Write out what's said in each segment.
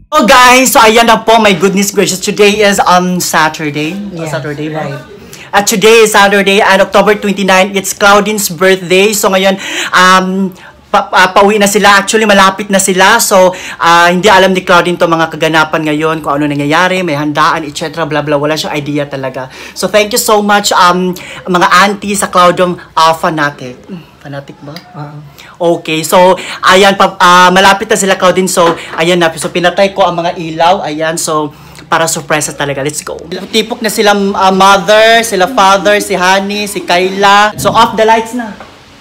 Oh guys, so ayan na po, my goodness gracious, today is Saturday. Yeah, Saturday ba? right. At today is Saturday and October 29, it's Claudine's birthday. So ngayon, pauwi na sila. Actually, malapit na sila. So, hindi alam ni Claudine to mga kaganapan ngayon, kung ano nangyayari, may handaan, etc. Blah, blah. Wala siyang idea talaga. So, thank you so much, mga auntie sa Claudium Fanatic. Fanatic ba? Okay, so, ayan, malapit na sila, Claudine. So, ayan na. So, pinatay ko ang mga ilaw. Ayan, so, para surprise talaga. Let's go. Tipok na sila mother, sila father, si Honey, si Kayla. So, off the lights na.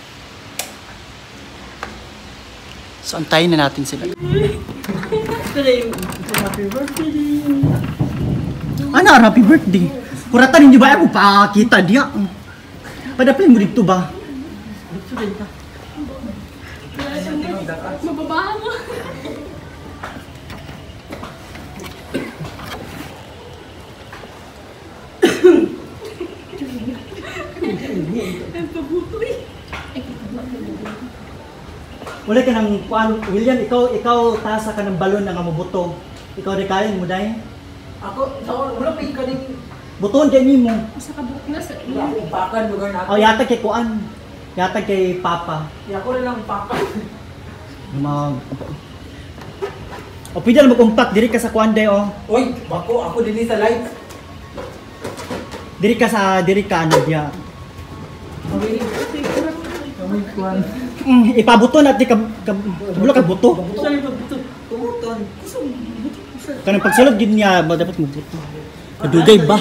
So, antayin na natin sila. Happy birthday! Ano, happy birthday? Kuratan, hindi ba ako pakakita diya? Padapin mo dito ba? Mababahan mo. Wala ka ng William, ikaw tasa ka ng balon na nga mabuto. Ikaw rin kain mo dahil? Ako, wala pa yung kaning... Buton dyan mo. Sa kabuk na sa Wala akong pakan, lugar na ako. Oh, yata kay Kuan. Yata kay Papa. Ako rin lang pakan. Yung mga... O, pwede lang mag-umpak. Diri ka sa Kuan day, oh. Uy, bako, ako din sa light. Diri ka ano diya. Kami kuhan. Ipabuto natin bulo ka buto. Saan yung buto? Tumuton. Kanang pagsulod gid niya ba dapat mo buto. Kadugay ba?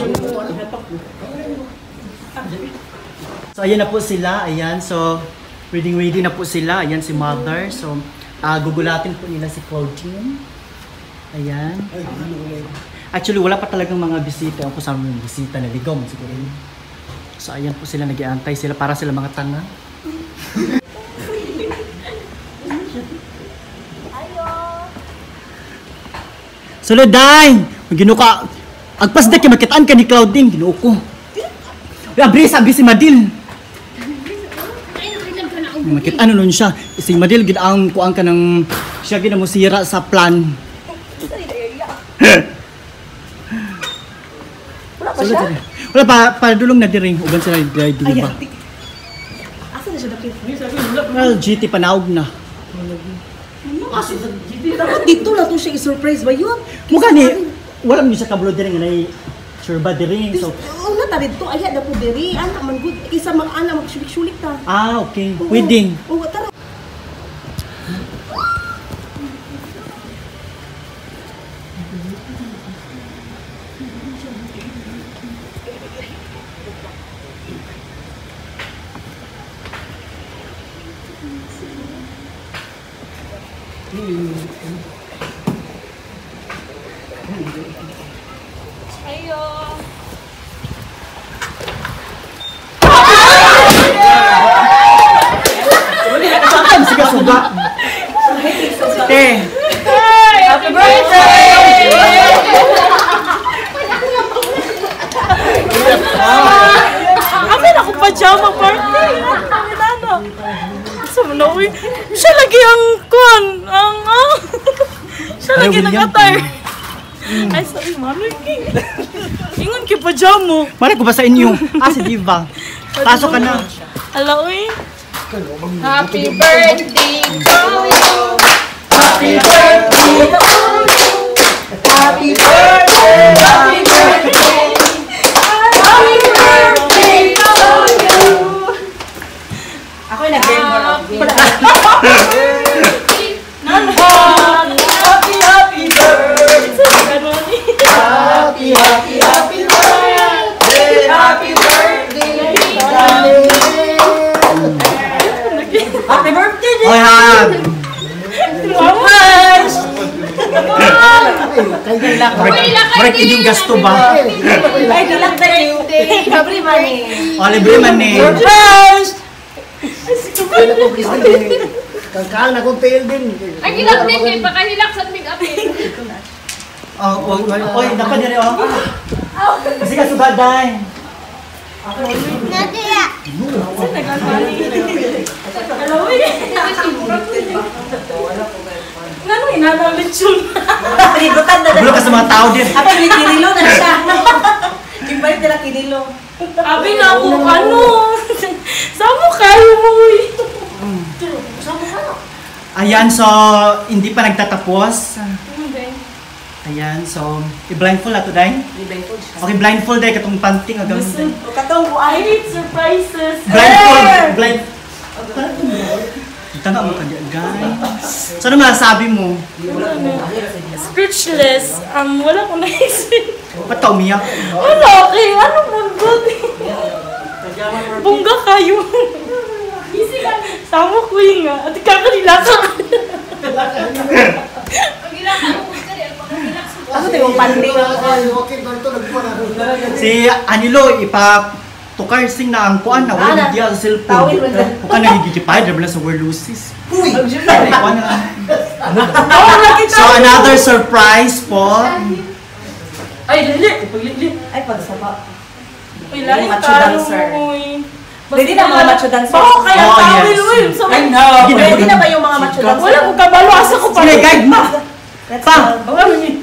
So ayan na po sila, ayan. So ready na po sila. Ayan si Mother. So gugulatin po nila si Claudine. Ayan. Actually wala pa talagang mga bisita. Ako sa mga bisita na ligaw siguro. So ayan po sila, nag-aantay sila para sila mga tanga. Sulod day! Ginuka. Agpas na kay makitaan ka ni Claudine, ginuo ko. Abri sabi si Madil. Makitaan nun siya. Si Madil ginaang kuang ka ng siya gina mo sira sa plan. Wala pa siya? Wala pa dulong na diring uban sila dili ba. Asa na siya dapit? Well, GT panawag na. Dapat dito na to siya i-surprise ba yun? Mukha ni wala mo siya kablo diring na sure ba diring. So na tarid to, aya na po diri. Anak man good. Isa mga anak magsulik-sulik ta. okay. Wedding. Oo, tara. Ayo. Saan sige suga? Happy birthday! Amin ako pajama party. Sumnoy. Siya lagi ang kuan, siya lagi nag-attire. Ay, sorry, Manoy King. Ingon kay pajama. Mara ko ba sa inyo? Si Diva. Pasok ka na. Hello, eh. Happy birthday to you. Happy birthday to you. Happy birthday. Happy birthday. Happy birthday to you. Ako yung nag-member of it. Happy birthday. Happy birthday. Happy birthday. Happy birthday. Oy, han. Surprise! Break inyong gasto ba? Ay, dilak na yung libre money. Libre man eh. Surprise! Kangkang na kong tail din. Ay, hilak din kay pakahilak sa make-up eh. Oy, dapat dire oh. Kasi ka sugaday. Nadia. Hello, Ano, inanang lechon. Pinibutan na Gulo ka sa mga tao din. Apa ni Kirilo na siya. Invite nila Kirilo. Sabi na ako, ano? Samo kayo mo eh. Ayan, so, hindi pa nagtatapos. Ayan, so, i-blindfold na to, Day. Okay, blindfold, Day, katong panting agam. Katong I need surprises. Blindfold. Kita nga mo kanya, guys. So, ano masasabi mo? Speechless. Wala ko naisip. Ba't ka umiyak? Wala, okay. Ano mo good? Bungga kayo. Easy ka. Sama ko yung nga. At kakanila ka. Ako tayo yung panding. Okay, ganito nagpuan ako. Si Anilo, ipa-tukar sing na ang kuan na wala hindi sa cellphone. Tawil mo na. Huwag ka nagigitipay, dahil na sa Warlusis. Uy! So, another surprise po. Ay, lili. Paglili. Ay, pagsaba. Ay, lali Macho talo dancer. mo eh. Pwede na mga macho dancer. Bako kaya Oh, tawil yes. mo eh. So, Ay, no. Pwede na ba yung mga macho dancer? Wala ko kabalo. Asa ko pa. Sige, guide mo. Let's Pa. go. Wala mo ni.